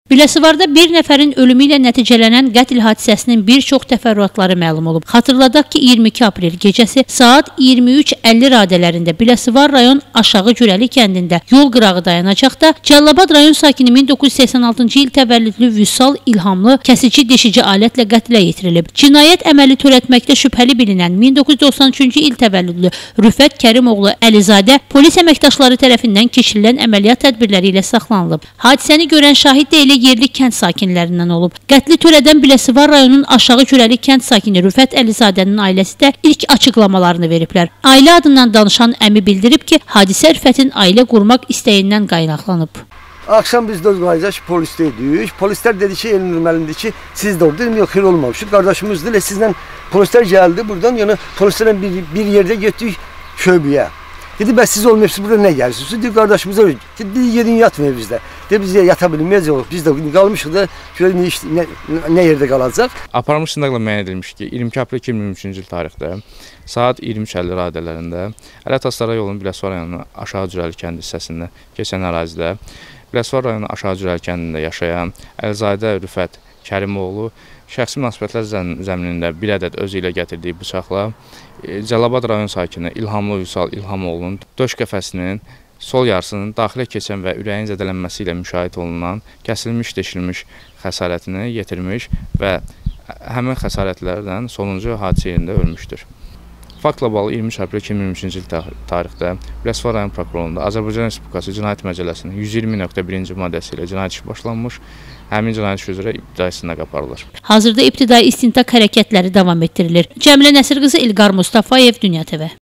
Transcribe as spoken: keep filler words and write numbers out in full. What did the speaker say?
Biləsuvarda bir nəfərin ölümü ilə nəticələnən qətl hadisəsinin bir çox təfərrüatları məlum olub. Xatırladaq ki, iyirmi iki aprel gecəsi saat iyirmi üç əlli radələrində Biləsuvar rayon Aşağı Cürəli kəndində yol qırağı dayanacaqda Cəlilabad rayon sakini min doqquz yüz səksən altıncı il təvəllüdlü Vüsal İlhamlı kəsici deşici alətlə qətlə yetirilib. Cinayət əməli törətməkdə şübhəli bilinən min doqquz yüz doxsan üçüncü il təvəllüdlü Rüfət Kərimoğlu Əlizadə polis əməkdaşları tərəfindən keçirilən əməliyyat tədbirləri ilə saxlanılıb. Hadisəni görən şahid də elə yerli kənd sakinlərindən olub. Qətli törədən Biləsuvar rayonunun Aşağı Cürəli kənd sakini Rüfət Əlizadənin ailəsi də ilk açıqlamalarını veriblər. Ailə adından danışan əmi bildirib ki, hadisə Rüfətin ailə qurmaq istəyindən qaynaqlanıb. Akşam biz dört qayıdaq polisteydik. Polislər dedi ki, Elnur müəllimdir ki, siz də orada. Dedim, yox, xeyr olmamışıq. Qardaşımızdır. Sizlə polislər gəldi buradan. Yəni polislərlə bir, bir yerdə getdik şöbəyə. Dedi, bəs siz olmayıbsınız, burada nə gəlirsiniz? Dedi, qardaşımıza dedi, yedin yatmayın bizdə. Dedi, biz yata bilməyəcək, biz də qalmışıq da, görək nə, nə yerdə qalacaq. Aparılmış sındaqla müəyyən edilmiş ki, iyirmi iki aprel iki min iyirmi üçüncü il tarixdə saat iyirmi üç əlli radələrində Ələt-Astara yolunun Biləsuvar rayonu Aşağı Cürəli kəndi hissəsində keçən ərazidə Biləsuvar rayonu Aşağı Cürəli kəndində yaşayan Əlizadə Rüfət Kərimoğlu şəxsi münasibətlər zəminində bir ədəd özü ilə gətirdiyi bıçaqla Cəlilabad rayon sakini İlhamlı Vüsal İlhamoğlu'nun döş qəfəsinin sol yarısının daxilə keçən və ürəyin zədələnməsi ilə müşahidə olunan kəsilmiş, deşilmiş xəsarətini yetirmiş və həmin xəsarətlərdən sonuncu hadisə yerində ölmüşdür. Faktla bağlı iyirmi üç aprel iki min iyirmi üçüncü il tarixdə Biləsuvar rayon prokurorluğunda Azərbaycan Respublikası Cinayət Məcəlləsinin yüz iyirmi nöqtə birinci maddəsi ilə cinayət işi başlanmış, həmin cinayət işi üzrə ibtidai istintaq aparılır. Hazırda ibtidai istintaq hərəkətləri davam etdirilir. Cəmilə Nəsir qızı İlqar Mustafayev, Dünya T V.